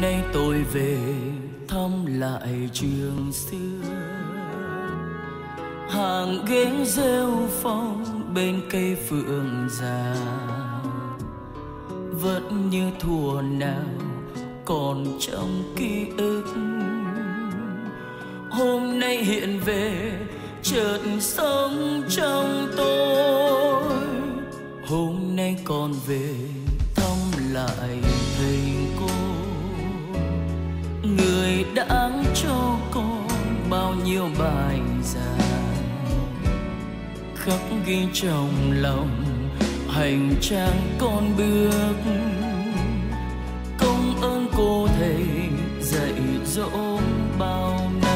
nay tôi về thăm lại trường xưa, hàng ghế rêu phong bên cây phượng già, vẫn như thuở nào còn trong ký ức. Hôm nay hiện về chợt sống trong tôi, hôm nay còn về thăm lại thầy cô, người đã cho con bao nhiêu bài giảng, khắc ghi trong lòng hành trang con bước. Công ơn cô thầy dạy dỗ bao năm.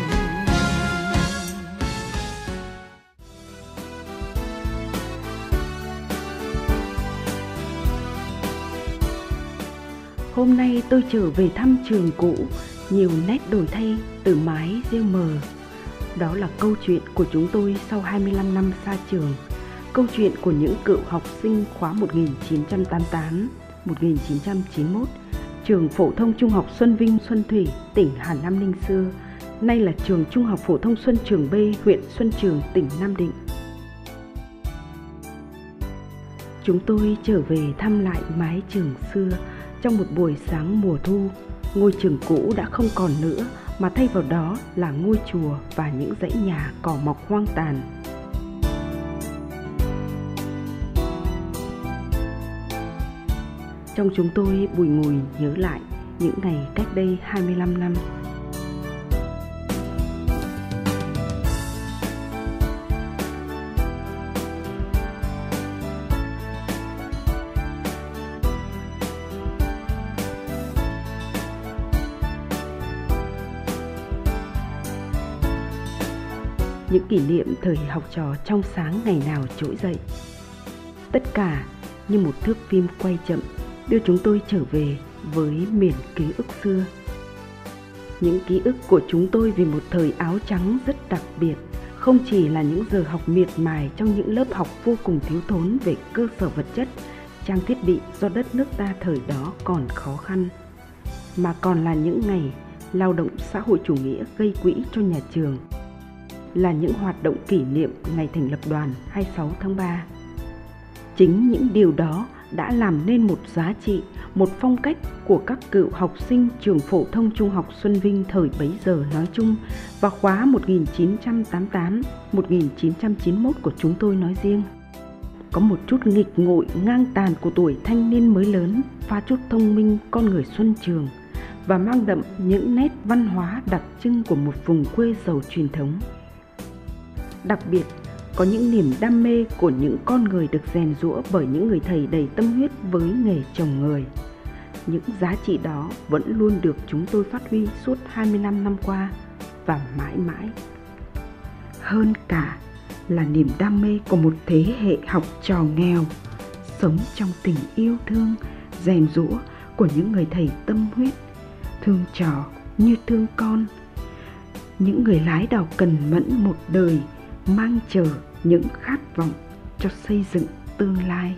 Hôm nay tôi trở về thăm trường cũ, nhiều nét đổi thay từ mái rêu mờ. Đó là câu chuyện của chúng tôi sau 25 năm xa trường, câu chuyện của những cựu học sinh khóa 1988-1991, trường phổ thông trung học Xuân Vinh, Xuân Thủy, tỉnh Hà Nam Ninh xưa, nay là trường trung học phổ thông Xuân Trường B, huyện Xuân Trường, tỉnh Nam Định. Chúng tôi trở về thăm lại mái trường xưa trong một buổi sáng mùa thu. Ngôi trường cũ đã không còn nữa, mà thay vào đó là ngôi chùa và những dãy nhà cỏ mọc hoang tàn. Trong chúng tôi bùi ngùi nhớ lại những ngày cách đây 25 năm. Những kỷ niệm thời học trò trong sáng ngày nào trỗi dậy. Tất cả như một thước phim quay chậm đưa chúng tôi trở về với miền ký ức xưa. Những ký ức của chúng tôi về một thời áo trắng rất đặc biệt, không chỉ là những giờ học miệt mài trong những lớp học vô cùng thiếu thốn về cơ sở vật chất, trang thiết bị do đất nước ta thời đó còn khó khăn, mà còn là những ngày lao động xã hội chủ nghĩa gây quỹ cho nhà trường, là những hoạt động kỷ niệm ngày thành lập đoàn 26 tháng 3. Chính những điều đó đã làm nên một giá trị, một phong cách của các cựu học sinh trường phổ thông trung học Xuân Vinh thời bấy giờ nói chung và khóa 1988-1991 của chúng tôi nói riêng. Có một chút nghịch ngội ngang tàn của tuổi thanh niên mới lớn, pha chút thông minh con người Xuân Trường và mang đậm những nét văn hóa đặc trưng của một vùng quê giàu truyền thống. Đặc biệt, có những niềm đam mê của những con người được rèn giũa bởi những người thầy đầy tâm huyết với nghề trồng người. Những giá trị đó vẫn luôn được chúng tôi phát huy suốt 25 năm qua và mãi mãi. Hơn cả là niềm đam mê của một thế hệ học trò nghèo, sống trong tình yêu thương, rèn giũa của những người thầy tâm huyết, thương trò như thương con. Những người lái đò cần mẫn một đời, mang chờ những khát vọng cho xây dựng tương lai.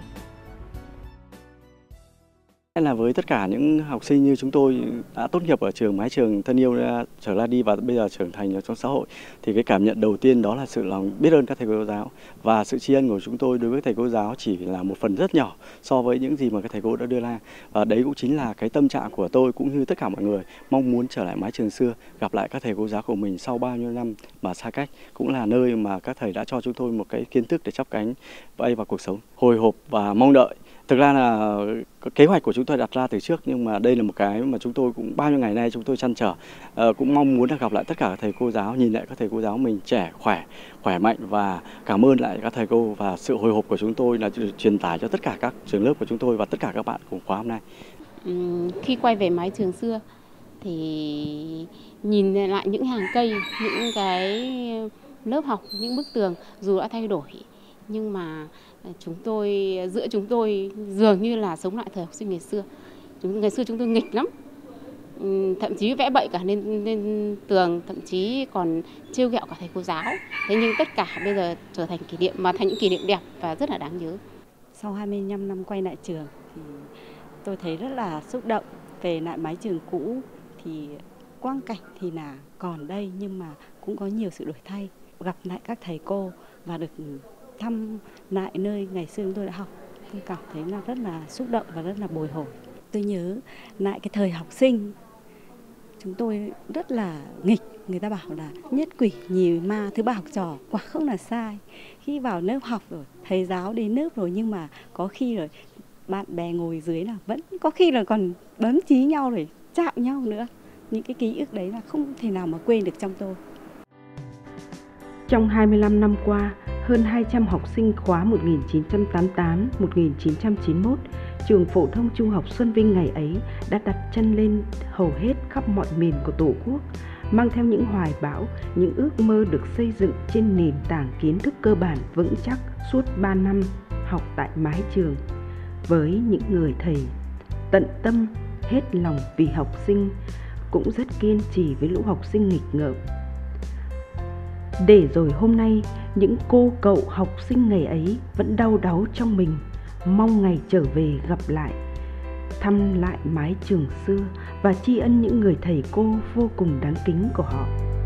Là với tất cả những học sinh như chúng tôi đã tốt nghiệp ở trường mái trường thân yêu trở ra đi và bây giờ trưởng thành trong xã hội, thì cái cảm nhận đầu tiên đó là sự lòng biết ơn các thầy cô giáo, và sự tri ân của chúng tôi đối với thầy cô giáo chỉ là một phần rất nhỏ so với những gì mà các thầy cô đã đưa ra. Và đấy cũng chính là cái tâm trạng của tôi cũng như tất cả mọi người, mong muốn trở lại mái trường xưa, gặp lại các thầy cô giáo của mình sau bao nhiêu năm mà xa cách, cũng là nơi mà các thầy đã cho chúng tôi một cái kiến thức để chắp cánh bay vào cuộc sống. Hồi hộp và mong đợi. Thực ra là kế hoạch của chúng tôi đặt ra từ trước, nhưng mà đây là một cái mà chúng tôi cũng bao nhiêu ngày nay chúng tôi trăn trở, cũng mong muốn được gặp lại tất cả các thầy cô giáo, nhìn lại các thầy cô giáo mình trẻ, khỏe mạnh, và cảm ơn lại các thầy cô, và sự hồi hộp của chúng tôi là truyền tải cho tất cả các trường lớp của chúng tôi và tất cả các bạn cùng khóa hôm nay. Khi quay về mái trường xưa thì nhìn lại những hàng cây, những cái lớp học, những bức tường dù đã thay đổi, nhưng mà giữa chúng tôi dường như là sống lại thời học sinh ngày xưa. Ngày xưa chúng tôi nghịch lắm, thậm chí vẽ bậy cả lên tường, thậm chí còn trêu ghẹo cả thầy cô giáo. Thế nhưng tất cả bây giờ trở thành kỷ niệm, mà thành những kỷ niệm đẹp và rất là đáng nhớ. Sau 25 năm quay lại trường thì tôi thấy rất là xúc động, Về lại mái trường cũ thì quang cảnh thì là còn đây nhưng mà cũng có nhiều sự đổi thay. Gặp lại các thầy cô và được thăm lại nơi ngày xưa chúng tôi đã học, tôi cảm thấy là rất là xúc động và rất là bồi hồi. Tôi nhớ lại cái thời học sinh, chúng tôi rất là nghịch. Người ta bảo là nhất quỷ nhì ma thứ ba học trò, quả không là sai. Khi vào lớp học rồi, thầy giáo đến lớp rồi nhưng mà có khi rồi bạn bè ngồi dưới là vẫn có khi là còn bấm chí nhau rồi chạm nhau nữa. Những cái ký ức đấy là không thể nào mà quên được trong tôi. Trong 25 năm qua, hơn 200 học sinh khóa 1988-1991, trường phổ thông trung học Xuân Vinh ngày ấy đã đặt chân lên hầu hết khắp mọi miền của Tổ quốc, mang theo những hoài bão, những ước mơ được xây dựng trên nền tảng kiến thức cơ bản vững chắc suốt 3 năm học tại mái trường. Với những người thầy tận tâm, hết lòng vì học sinh, cũng rất kiên trì với lũ học sinh nghịch ngợm. Để rồi hôm nay, những cô cậu học sinh ngày ấy vẫn đau đáu trong mình, mong ngày trở về gặp lại, thăm lại mái trường xưa và tri ân những người thầy cô vô cùng đáng kính của họ.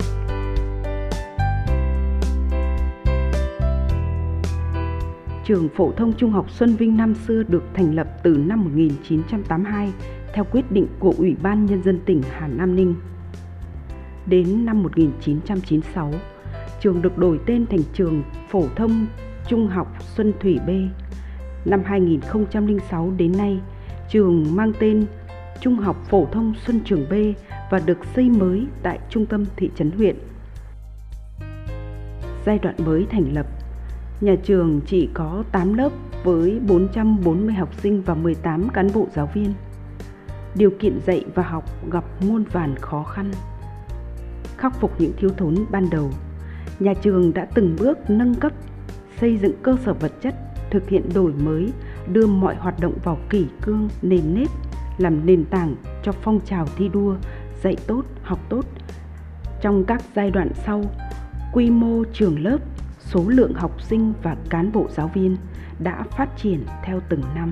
Trường phổ thông trung học Xuân Vinh năm xưa được thành lập từ năm 1982 theo quyết định của Ủy ban Nhân dân tỉnh Hà Nam Ninh. Đến năm 1996, trường được đổi tên thành trường phổ thông trung học Xuân Thủy B. Năm 2006 đến nay, trường mang tên Trung học phổ thông Xuân Trường B và được xây mới tại trung tâm thị trấn huyện. Giai đoạn mới thành lập, nhà trường chỉ có 8 lớp với 440 học sinh và 18 cán bộ giáo viên. Điều kiện dạy và học gặp muôn vàn khó khăn. Khắc phục những thiếu thốn ban đầu, nhà trường đã từng bước nâng cấp, xây dựng cơ sở vật chất, thực hiện đổi mới, đưa mọi hoạt động vào kỷ cương, nền nếp, làm nền tảng cho phong trào thi đua, dạy tốt, học tốt. Trong các giai đoạn sau, quy mô trường lớp, số lượng học sinh và cán bộ giáo viên đã phát triển theo từng năm.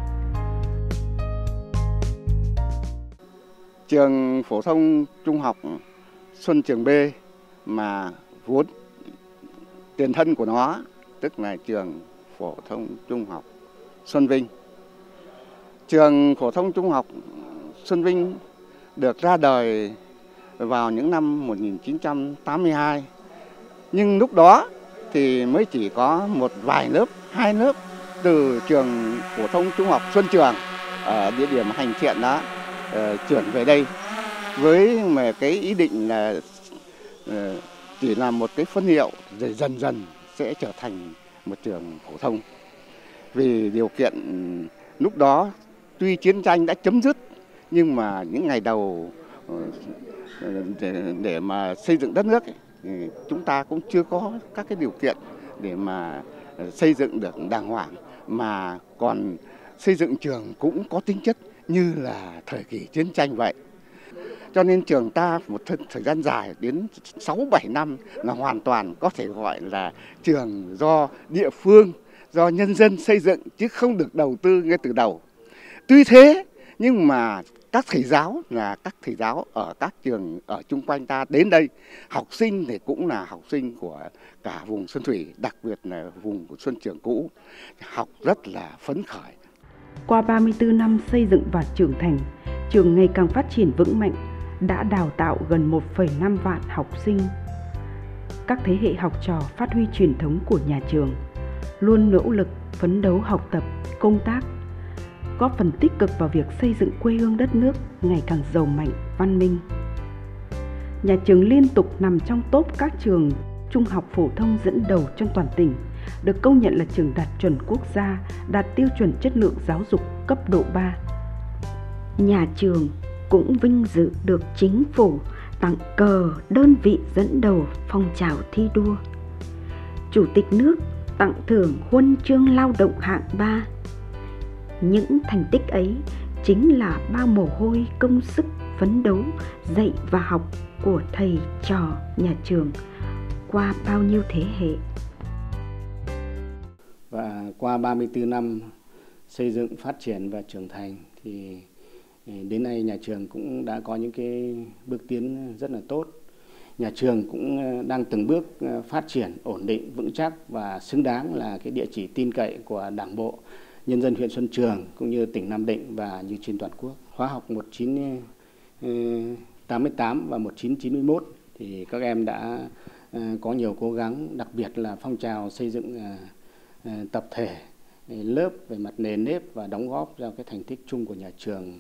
Trường phổ thông trung học Xuân Trường B mà vốn tiền thân của nó tức là trường phổ thông trung học Xuân Vinh. Trường phổ thông trung học Xuân Vinh được ra đời vào những năm 1982. Nhưng lúc đó thì mới chỉ có một vài lớp, 2 lớp từ trường phổ thông trung học Xuân Trường ở địa điểm Hành Thiện đó chuyển về đây với mà cái ý định là chỉ là một cái phân hiệu rồi dần dần sẽ trở thành một trường phổ thông. Vì điều kiện lúc đó tuy chiến tranh đã chấm dứt nhưng mà những ngày đầu để mà xây dựng đất nước ấy, chúng ta cũng chưa có các cái điều kiện để mà xây dựng được đàng hoàng, mà còn xây dựng trường cũng có tính chất như là thời kỳ chiến tranh vậy. Cho nên trường ta một thời gian dài đến 6-7 năm là hoàn toàn có thể gọi là trường do địa phương, do nhân dân xây dựng chứ không được đầu tư ngay từ đầu. Tuy thế nhưng mà các thầy giáo là các thầy giáo ở các trường ở chung quanh ta đến đây, học sinh thì cũng là học sinh của cả vùng Xuân Thủy, đặc biệt là vùng của Xuân Trường cũ, học rất là phấn khởi. Qua 34 năm xây dựng và trưởng thành, trường ngày càng phát triển vững mạnh, đã đào tạo gần 1,5 vạn học sinh. Các thế hệ học trò phát huy truyền thống của nhà trường, luôn nỗ lực phấn đấu học tập, công tác, góp phần tích cực vào việc xây dựng quê hương đất nước ngày càng giàu mạnh, văn minh. Nhà trường liên tục nằm trong top các trường trung học phổ thông dẫn đầu trong toàn tỉnh, được công nhận là trường đạt chuẩn quốc gia, đạt tiêu chuẩn chất lượng giáo dục cấp độ 3. Nhà trường cũng vinh dự được chính phủ tặng cờ đơn vị dẫn đầu phong trào thi đua. Chủ tịch nước tặng thưởng huân chương lao động hạng 3. Những thành tích ấy chính là bao mồ hôi công sức phấn đấu, dạy và học của thầy trò nhà trường qua bao nhiêu thế hệ. Và qua 34 năm xây dựng, phát triển và trưởng thành thì Đến nay nhà trường cũng đã có những cái bước tiến rất là tốt. Nhà trường cũng đang từng bước phát triển ổn định, vững chắc và xứng đáng là cái địa chỉ tin cậy của Đảng bộ, nhân dân huyện Xuân Trường cũng như tỉnh Nam Định và như trên toàn quốc. Khóa học 1988 và 1991 thì các em đã có nhiều cố gắng, đặc biệt là phong trào xây dựng tập thể, lớp về mặt nền nếp và đóng góp vào cái thành tích chung của nhà trường.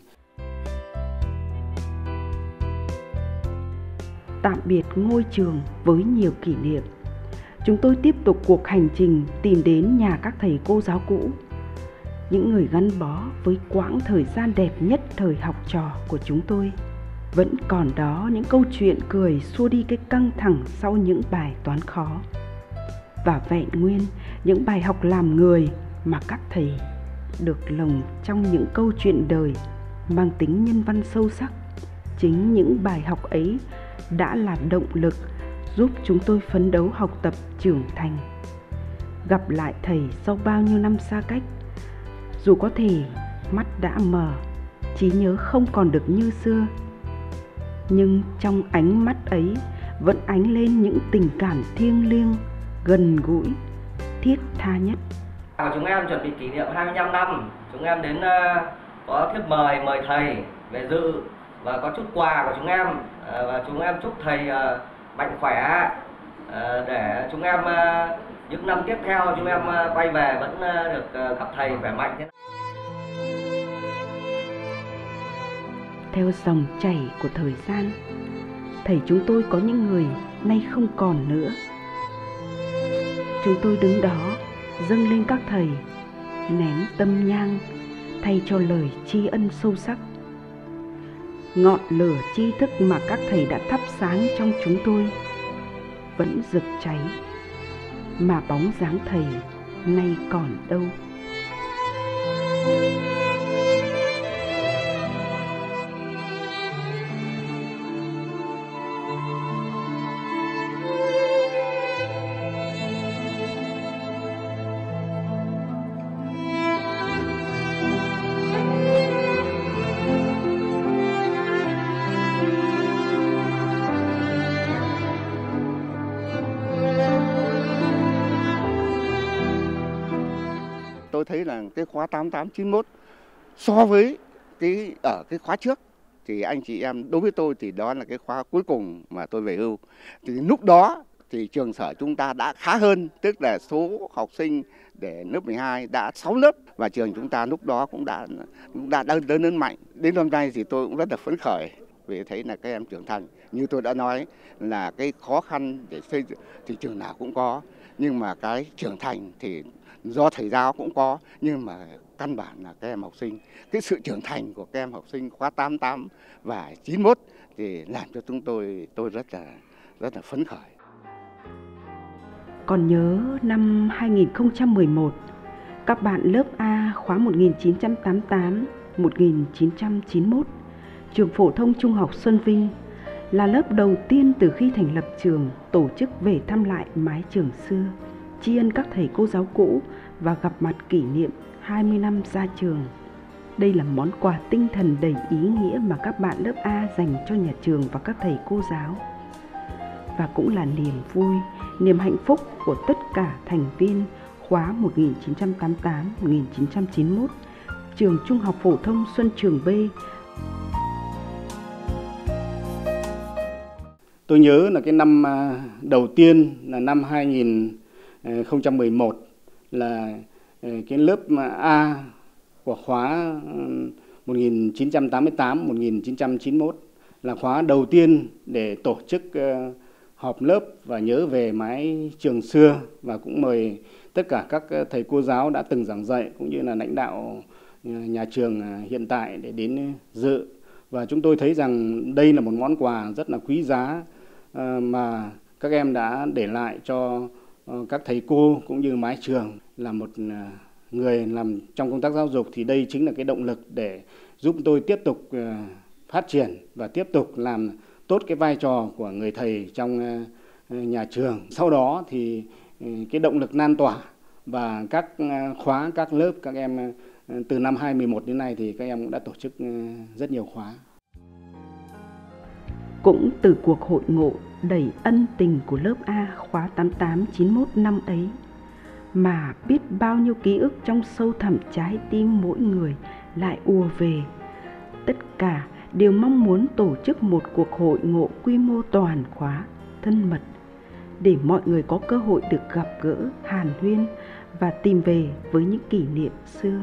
Tạm biệt ngôi trường với nhiều kỷ niệm, chúng tôi tiếp tục cuộc hành trình tìm đến nhà các thầy cô giáo cũ, những người gắn bó với quãng thời gian đẹp nhất thời học trò của chúng tôi. Vẫn còn đó những câu chuyện cười xua đi cái căng thẳng sau những bài toán khó, và vẹn nguyên những bài học làm người mà các thầy được lồng trong những câu chuyện đời mang tính nhân văn sâu sắc. Chính những bài học ấy đã là động lực giúp chúng tôi phấn đấu học tập trưởng thành. Gặp lại thầy sau bao nhiêu năm xa cách, dù có thể mắt đã mờ, trí nhớ không còn được như xưa, nhưng trong ánh mắt ấy vẫn ánh lên những tình cảm thiêng liêng, gần gũi, thiết tha nhất. Chúng em chuẩn bị kỷ niệm 25 năm, chúng em đến có thiếp mời thầy về dự và có chút quà của chúng em, và chúng em chúc thầy mạnh khỏe để chúng em những năm tiếp theo chúng em quay về vẫn được gặp thầy khỏe mạnh thế. Theo dòng chảy của thời gian, thầy chúng tôi có những người nay không còn nữa. Chúng tôi đứng đó dâng lên các thầy, nén tâm nhang thay cho lời tri ân sâu sắc. Ngọn lửa tri thức mà các thầy đã thắp sáng trong chúng tôi vẫn rực cháy, mà bóng dáng thầy nay còn đâu. Tôi thấy là cái khóa 8891 so với cái khóa trước thì anh chị em, đối với tôi thì đó là cái khóa cuối cùng mà tôi về hưu. Thì lúc đó thì trường sở chúng ta đã khá hơn, tức là số học sinh để lớp 12 đã 6 lớp, và trường chúng ta lúc đó cũng đã lớn mạnh. Đến hôm nay thì tôi cũng rất là phấn khởi vì thấy là các em trưởng thành. Như tôi đã nói là cái khó khăn để xây dựng thì trường nào cũng có, nhưng mà cái trưởng thành thì do thầy giáo cũng có, nhưng mà căn bản là các em học sinh, cái sự trưởng thành của các em học sinh khóa 88 và 91 thì làm cho tôi rất là phấn khởi. Còn nhớ năm 2011, các bạn lớp A khóa 1988-1991, trường phổ thông trung học Xuân Vinh là lớp đầu tiên từ khi thành lập trường tổ chức về thăm lại mái trường xưa, tri ân các thầy cô giáo cũ và gặp mặt kỷ niệm 20 năm ra trường. Đây là món quà tinh thần đầy ý nghĩa mà các bạn lớp A dành cho nhà trường và các thầy cô giáo. Và cũng là niềm vui, niềm hạnh phúc của tất cả thành viên khóa 1988-1991, trường Trung học phổ thông Xuân Trường B. Tôi nhớ là cái năm đầu tiên là năm 2011 là cái lớp A của khóa 1988-1991 là khóa đầu tiên để tổ chức họp lớp và nhớ về mái trường xưa, và cũng mời tất cả các thầy cô giáo đã từng giảng dạy cũng như là lãnh đạo nhà trường hiện tại để đến dự. Và chúng tôi thấy rằng đây là một món quà rất là quý giá mà các em đã để lại cho các thầy cô cũng như mái trường. Là một người làm trong công tác giáo dục thì đây chính là cái động lực để giúp tôi tiếp tục phát triển và tiếp tục làm tốt cái vai trò của người thầy trong nhà trường. Sau đó thì cái động lực lan tỏa và các khóa, các lớp các em Từ năm 2011 đến nay thì các em cũng đã tổ chức rất nhiều khóa. Cũng từ cuộc hội ngộ đầy ân tình của lớp A khóa 88-91 năm ấy mà biết bao nhiêu ký ức trong sâu thẳm trái tim mỗi người lại ùa về. Tất cả đều mong muốn tổ chức một cuộc hội ngộ quy mô toàn khóa, thân mật, để mọi người có cơ hội được gặp gỡ, hàn huyên và tìm về với những kỷ niệm xưa.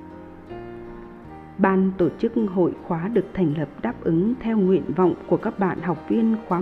Ban tổ chức hội khóa được thành lập đáp ứng theo nguyện vọng của các bạn học viên khóa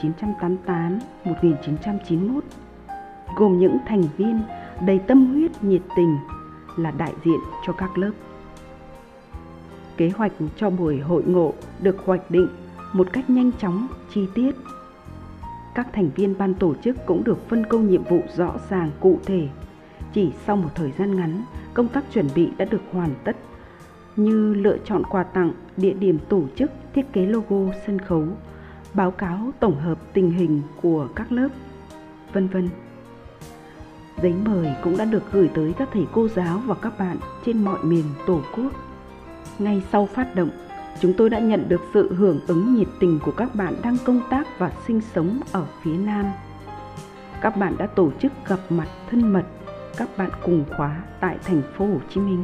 1988-1991, gồm những thành viên đầy tâm huyết nhiệt tình là đại diện cho các lớp. Kế hoạch cho buổi hội ngộ được hoạch định một cách nhanh chóng, chi tiết. Các thành viên ban tổ chức cũng được phân công nhiệm vụ rõ ràng, cụ thể. Chỉ sau một thời gian ngắn, công tác chuẩn bị đã được hoàn tất, như lựa chọn quà tặng, địa điểm tổ chức, thiết kế logo, sân khấu, báo cáo tổng hợp tình hình của các lớp, vân vân. Giấy mời cũng đã được gửi tới các thầy cô giáo và các bạn trên mọi miền Tổ quốc. Ngay sau phát động, chúng tôi đã nhận được sự hưởng ứng nhiệt tình của các bạn đang công tác và sinh sống ở phía Nam. Các bạn đã tổ chức gặp mặt thân mật các bạn cùng khóa tại thành phố Hồ Chí Minh.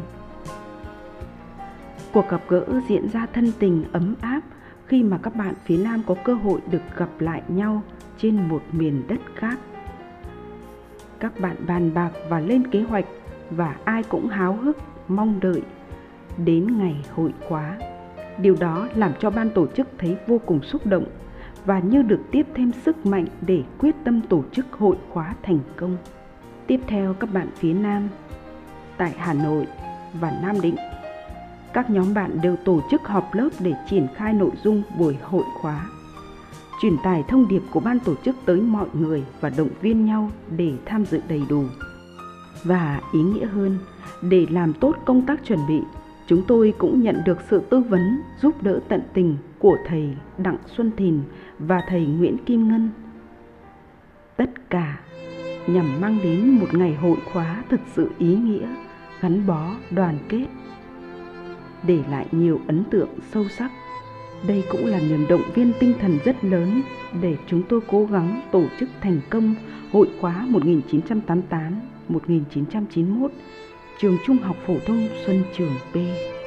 Cuộc gặp gỡ diễn ra thân tình, ấm áp khi mà các bạn phía Nam có cơ hội được gặp lại nhau trên một miền đất khác. Các bạn bàn bạc và lên kế hoạch và ai cũng háo hức mong đợi đến ngày hội khóa. Điều đó làm cho ban tổ chức thấy vô cùng xúc động và như được tiếp thêm sức mạnh để quyết tâm tổ chức hội khóa thành công. Tiếp theo, các bạn phía Nam tại Hà Nội và Nam Định, các nhóm bạn đều tổ chức họp lớp để triển khai nội dung buổi hội khóa, truyền tải thông điệp của ban tổ chức tới mọi người và động viên nhau để tham dự đầy đủ. Và ý nghĩa hơn, để làm tốt công tác chuẩn bị, chúng tôi cũng nhận được sự tư vấn, giúp đỡ tận tình của thầy Đặng Xuân Thìn và thầy Nguyễn Kim Ngân. Tất cả nhằm mang đến một ngày hội khóa thực sự ý nghĩa, gắn bó, đoàn kết, để lại nhiều ấn tượng sâu sắc. Đây cũng là niềm động viên tinh thần rất lớn để chúng tôi cố gắng tổ chức thành công hội khóa 1988-1991 trường Trung học phổ thông Xuân Trường B.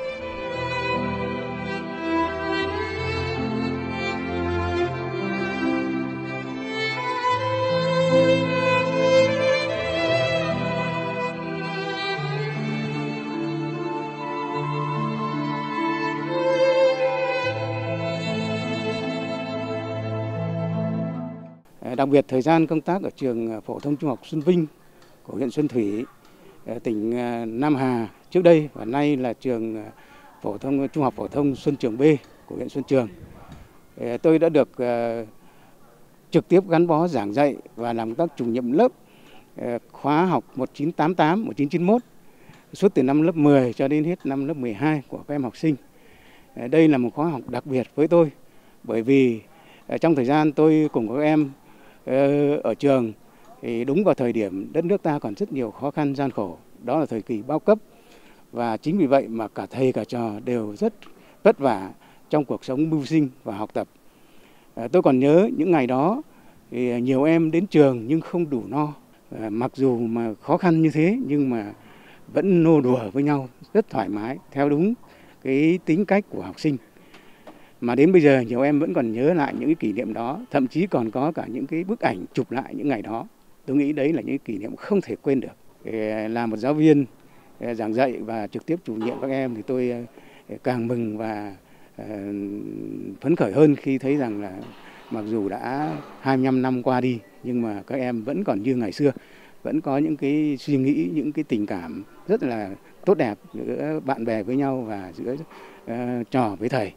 Đặc biệt thời gian công tác ở trường phổ thông Trung học Xuân Vinh của huyện Xuân Thủy, tỉnh Nam Hà trước đây và nay là trường Trung học phổ thông Xuân Trường B của huyện Xuân Trường. Tôi đã được trực tiếp gắn bó giảng dạy và làm các chủ nhiệm lớp khóa học 1988-1991 suốt từ năm lớp 10 cho đến hết năm lớp 12 của các em học sinh. Đây là một khóa học đặc biệt với tôi bởi vì trong thời gian tôi cùng các em ở trường thì đúng vào thời điểm đất nước ta còn rất nhiều khó khăn gian khổ, đó là thời kỳ bao cấp, và chính vì vậy mà cả thầy cả trò đều rất vất vả trong cuộc sống mưu sinh và học tập. Tôi còn nhớ những ngày đó thì nhiều em đến trường nhưng không đủ no, mặc dù mà khó khăn như thế nhưng mà vẫn nô đùa với nhau rất thoải mái theo đúng cái tính cách của học sinh. Mà đến bây giờ nhiều em vẫn còn nhớ lại những cái kỷ niệm đó, thậm chí còn có cả những cái bức ảnh chụp lại những ngày đó. Tôi nghĩ đấy là những kỷ niệm không thể quên được. Là một giáo viên giảng dạy và trực tiếp chủ nhiệm các em thì tôi càng mừng và phấn khởi hơn khi thấy rằng là mặc dù đã 25 năm qua đi nhưng mà các em vẫn còn như ngày xưa, vẫn có những cái suy nghĩ, những cái tình cảm rất là tốt đẹp giữa bạn bè với nhau và giữa trò với thầy.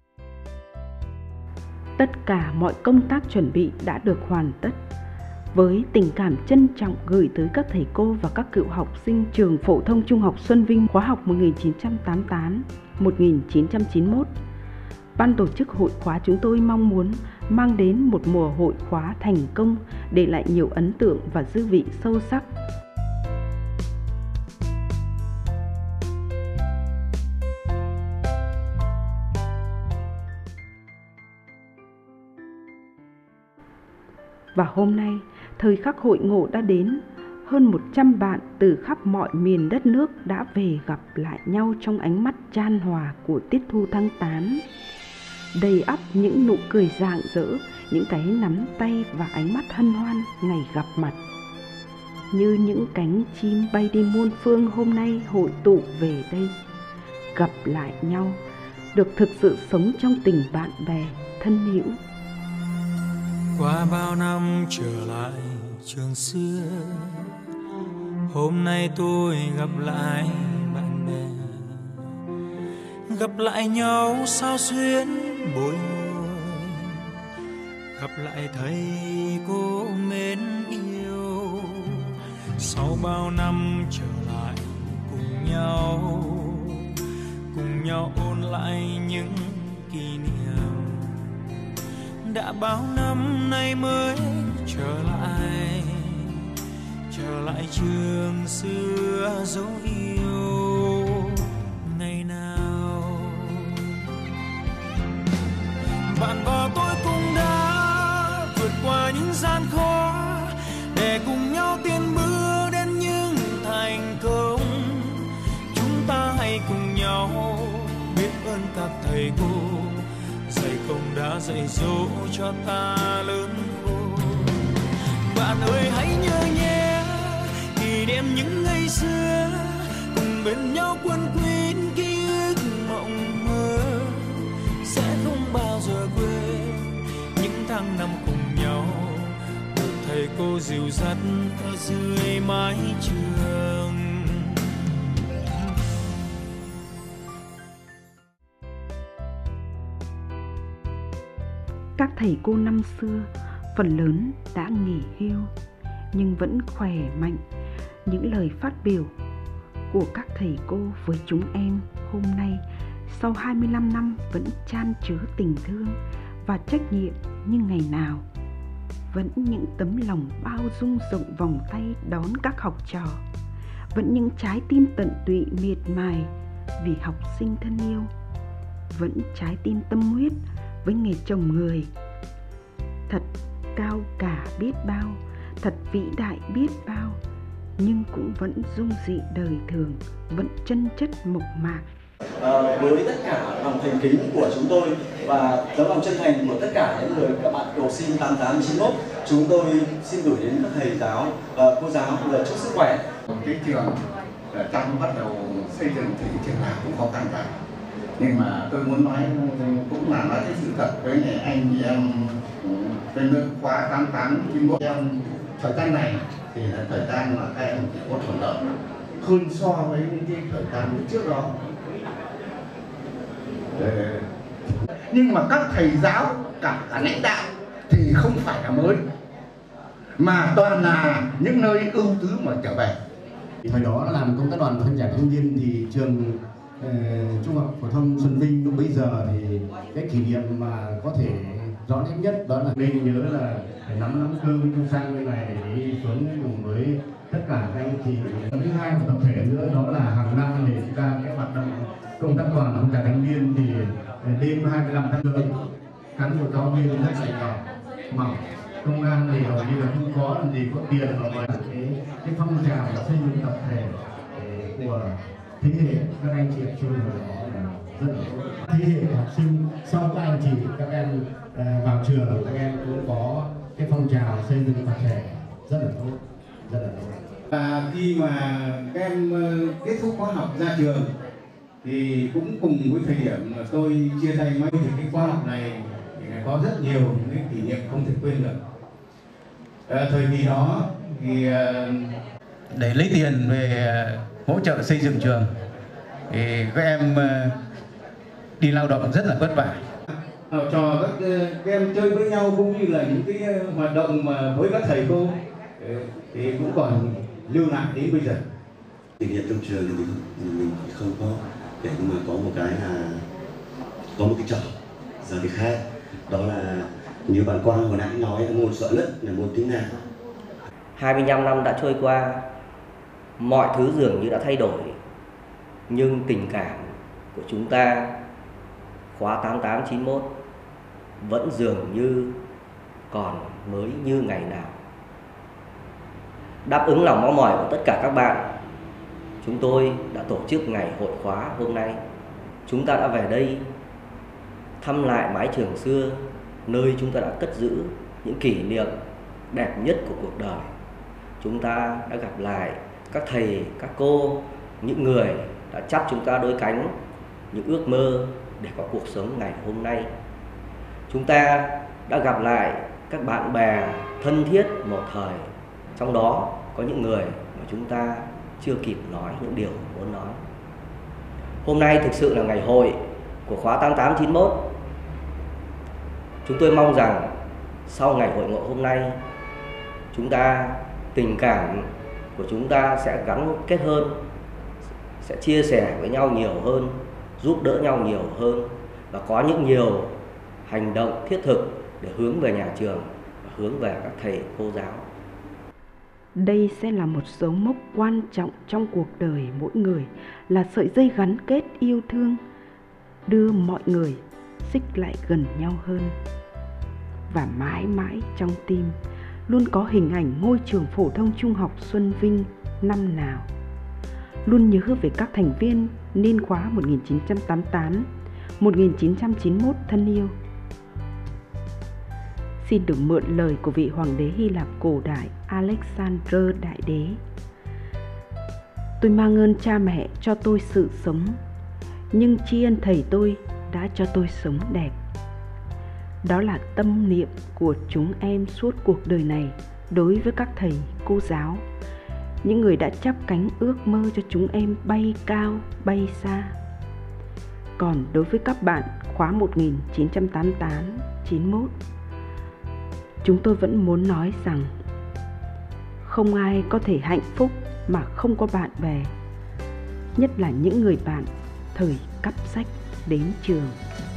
Tất cả mọi công tác chuẩn bị đã được hoàn tất. Với tình cảm trân trọng gửi tới các thầy cô và các cựu học sinh trường phổ thông Trung học Xuân Vinh khóa học 1988-1991, ban tổ chức hội khóa chúng tôi mong muốn mang đến một mùa hội khóa thành công, để lại nhiều ấn tượng và dư vị sâu sắc. Và hôm nay, thời khắc hội ngộ đã đến. Hơn 100 bạn từ khắp mọi miền đất nước đã về gặp lại nhau trong ánh mắt chan hòa của tiết thu tháng 8. Đầy ắp những nụ cười rạng rỡ, những cái nắm tay và ánh mắt hân hoan ngày gặp mặt. Như những cánh chim bay đi muôn phương hôm nay hội tụ về đây, gặp lại nhau, được thực sự sống trong tình bạn bè, thân hữu. Qua bao năm trở lại trường xưa, hôm nay tôi gặp lại bạn bè, gặp lại nhau sao xuyến bồi hồi, gặp lại thầy cô mến yêu. Sau bao năm trở lại cùng nhau ôn lại những kỷ niệm. Đã bao năm nay mới trở lại trường xưa dấu yêu ngày nào. Bạn và tôi cũng đã vượt qua những gian khó để cùng nhau tiến bước đến những thành công. Chúng ta hãy cùng nhau biết ơn các thầy cô dạy công đã dạy dỗ cho ta lớn khôn. Bạn ơi hãy nhớ nhé kỷ niệm những ngày xưa, cùng bên nhau quấn quýt ký ức mộng mơ. Sẽ không bao giờ quên những tháng năm cùng nhau, được thầy cô dìu dắt ở dưới mái trường. Các thầy cô năm xưa phần lớn đã nghỉ hưu nhưng vẫn khỏe mạnh. Những lời phát biểu của các thầy cô với chúng em hôm nay sau 25 năm vẫn chan chứa tình thương và trách nhiệm như ngày nào. Vẫn những tấm lòng bao dung rộng vòng tay đón các học trò, vẫn những trái tim tận tụy miệt mài vì học sinh thân yêu, vẫn trái tim tâm huyết với nghề chồng người. Thật cao cả biết bao, thật vĩ đại biết bao, nhưng cũng vẫn dung dị đời thường, vẫn chân chất mộc mạc. Với tất cả lòng thành kính của chúng tôi và tấm lòng chân thành của tất cả những người các bạn cầu sinh 8891, chúng tôi xin gửi đến các thầy giáo và cô giáo lời chúc sức khỏe. Cái trường trong bắt đầu xây dựng thì trường nào cũng khó khăn cả, nhưng mà tôi muốn nói cũng là nói cái sự thật với anh chị em bên nước khóa 8891. Em thời gian này thì là thời gian mà các em chỉ có thuận lợi hơn so với những cái thời gian trước đó. Nhưng mà các thầy giáo cả lãnh đạo thì không phải là mới, mà toàn là những nơi ưu tú mà trở về. Thời đó làm công tác đoàn và thanh niên thanh niên thì trường Trung học phổ thông Xuân Vinh lúc bấy giờ thì cái kỷ niệm mà có thể rõ nét nhất đó là mình nhớ là phải nắm cơm sang bên này để đi xuống cùng với tất cả các anh chị. Thứ hai của tập thể nữa đó là hàng năm để chúng ta cái hoạt động công tác đoàn phong trào thanh niên thì đêm 25 tháng 4 cán bộ giáo viên rất dày dò mỏng, công an thì hầu như là không có làm gì có tiền mà cái phong trào xây dựng tập thể của thế hệ các anh chị học sinh hồi đó là rất là tốt. Thế hệ học sinh sau các anh chị các em vào trường các em cũng có cái phong trào xây dựng tập thể rất là tốt, rất là tốt. Và khi mà các em kết thúc khóa học ra trường thì cũng cùng với thời điểm mà tôi chia tay mấy thì cái khóa học này thì có rất nhiều những cái kỷ niệm không thể quên được. Thời kỳ đó thì để lấy tiền về hỗ trợ xây dựng trường thì các em đi lao động rất là vất vả. Học trò các em chơi với nhau cũng như là những cái hoạt động mà với các thầy cô thì cũng còn lưu lại đến bây giờ. Kỷ niệm trong trường thì mình không có, để mà có một cái là có một cái trò giờ thì khác, đó là như bạn Quang hồi nãy nói môn sợ nhất là môn tiếng Nga. 25 năm đã trôi qua, mọi thứ dường như đã thay đổi, nhưng tình cảm của chúng ta khóa 8891 vẫn dường như còn mới như ngày nào. Đáp ứng lòng mong mỏi của tất cả các bạn, chúng tôi đã tổ chức ngày hội khóa hôm nay. Chúng ta đã về đây thăm lại mái trường xưa, nơi chúng ta đã cất giữ những kỷ niệm đẹp nhất của cuộc đời. Chúng ta đã gặp lại các thầy, các cô, những người đã chắp chúng ta đôi cánh, những ước mơ để có cuộc sống ngày hôm nay. Chúng ta đã gặp lại các bạn bè thân thiết một thời, trong đó có những người mà chúng ta chưa kịp nói những điều muốn nói. Hôm nay thực sự là ngày hội của khóa 8891. Chúng tôi mong rằng sau ngày hội ngộ hôm nay, chúng ta, tình cảm của chúng ta sẽ gắn kết hơn, sẽ chia sẻ với nhau nhiều hơn, giúp đỡ nhau nhiều hơn và có những nhiều hành động thiết thực để hướng về nhà trường và hướng về các thầy cô giáo. Đây sẽ là một dấu mốc quan trọng trong cuộc đời mỗi người, là sợi dây gắn kết yêu thương, đưa mọi người xích lại gần nhau hơn. Và mãi mãi trong tim luôn có hình ảnh ngôi trường phổ thông trung học Xuân Vinh năm nào. Luôn nhớ về các thành viên niên khóa 1988-1991 thân yêu. Xin được mượn lời của vị hoàng đế Hy Lạp cổ đại Alexander Đại Đế. Tôi mang ơn cha mẹ cho tôi sự sống, nhưng tri ân thầy tôi đã cho tôi sống đẹp. Đó là tâm niệm của chúng em suốt cuộc đời này đối với các thầy, cô giáo, những người đã chắp cánh ước mơ cho chúng em bay cao, bay xa. Còn đối với các bạn khóa 1988-91, chúng tôi vẫn muốn nói rằng không ai có thể hạnh phúc mà không có bạn bè, nhất là những người bạn thời cắp sách đến trường.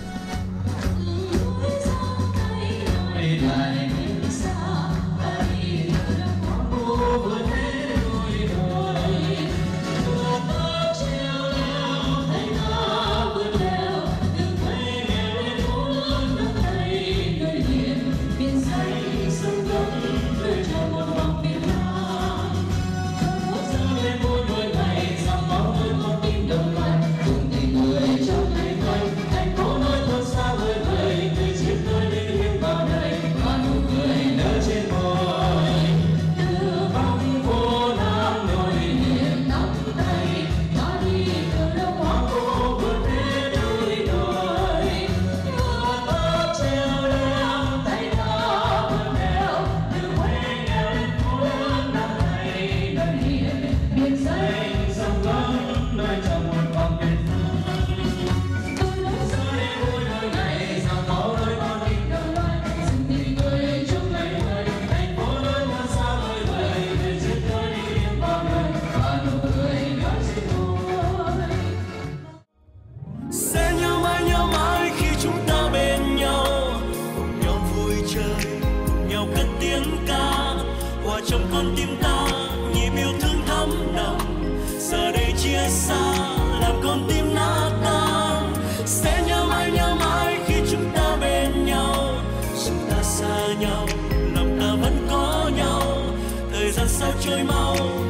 trong con tim ta nhịp yêu thương thắm nồng, giờ đây chia xa làm con tim nát tan. Sẽ nhớ mãi khi chúng ta bên nhau, chúng ta xa nhau lòng ta vẫn có nhau. Thời gian sao trôi mau